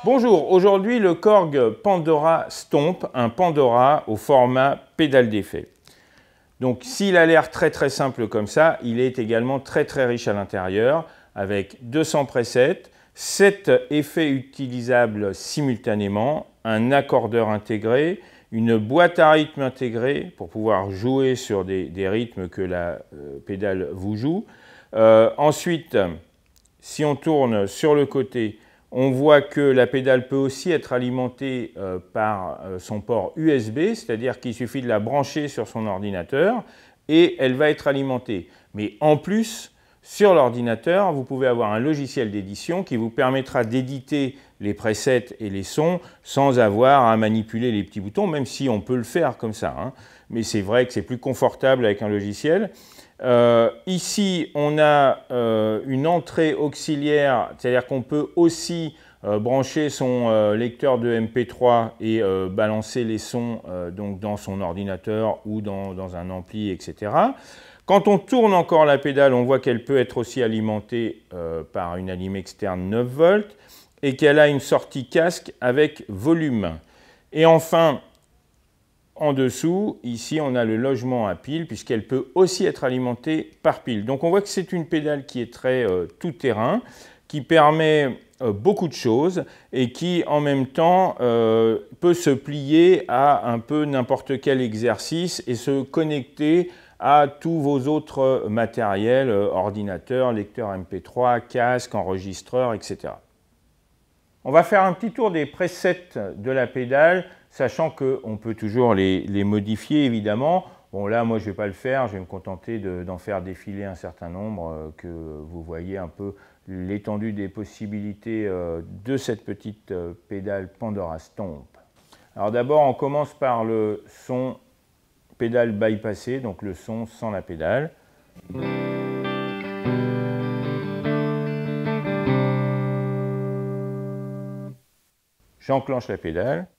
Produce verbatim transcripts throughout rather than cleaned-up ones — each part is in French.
Bonjour, aujourd'hui le Korg Pandora Stomp, un Pandora au format pédale d'effet. Donc s'il a l'air très très simple comme ça, il est également très très riche à l'intérieur avec deux cents presets, sept effets utilisables simultanément, un accordeur intégré, une boîte à rythme intégrée pour pouvoir jouer sur des, des rythmes que la euh, pédale vous joue. Euh, ensuite, si on tourne sur le côté, on voit que la pédale peut aussi être alimentée euh, par euh, son port U S B, c'est-à-dire qu'il suffit de la brancher sur son ordinateur et elle va être alimentée. Mais en plus, sur l'ordinateur, vous pouvez avoir un logiciel d'édition qui vous permettra d'éditer les presets et les sons sans avoir à manipuler les petits boutons, même si on peut le faire comme ça, hein. Mais c'est vrai que c'est plus confortable avec un logiciel. Euh, ici, on a euh, une entrée auxiliaire, c'est-à-dire qu'on peut aussi euh, brancher son euh, lecteur de M P trois et euh, balancer les sons euh, donc dans son ordinateur ou dans, dans un ampli, et cetera. Quand on tourne encore la pédale, on voit qu'elle peut être aussi alimentée euh, par une allumée externe neuf volts et qu'elle a une sortie casque avec volume. Et enfin, en dessous, ici, on a le logement à pile, puisqu'elle peut aussi être alimentée par pile. Donc on voit que c'est une pédale qui est très euh, tout-terrain, qui permet euh, beaucoup de choses et qui, en même temps, euh, peut se plier à un peu n'importe quel exercice et se connecter à tous vos autres matériels, euh, ordinateur, lecteur M P trois, casque, enregistreur, et cetera. On va faire un petit tour des presets de la pédale, sachant qu'on peut toujours les, les modifier évidemment. Bon là, moi je ne vais pas le faire, je vais me contenter d'en faire défiler un certain nombre, euh, que vous voyez un peu l'étendue des possibilités euh, de cette petite euh, pédale Pandora Stomp. Alors d'abord, on commence par le son pédale bypassé, donc le son sans la pédale. J'enclenche la pédale.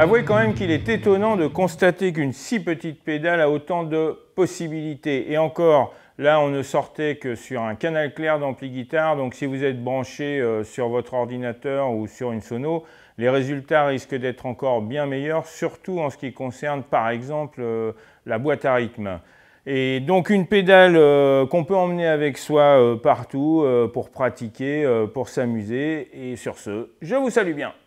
Avouez quand même qu'il est étonnant de constater qu'une si petite pédale a autant de possibilités. Et encore, là on ne sortait que sur un canal clair d'ampli guitare, donc si vous êtes branché euh, sur votre ordinateur ou sur une sono, les résultats risquent d'être encore bien meilleurs, surtout en ce qui concerne par exemple euh, la boîte à rythme. Et donc une pédale euh, qu'on peut emmener avec soi euh, partout euh, pour pratiquer, euh, pour s'amuser. Et sur ce, je vous salue bien.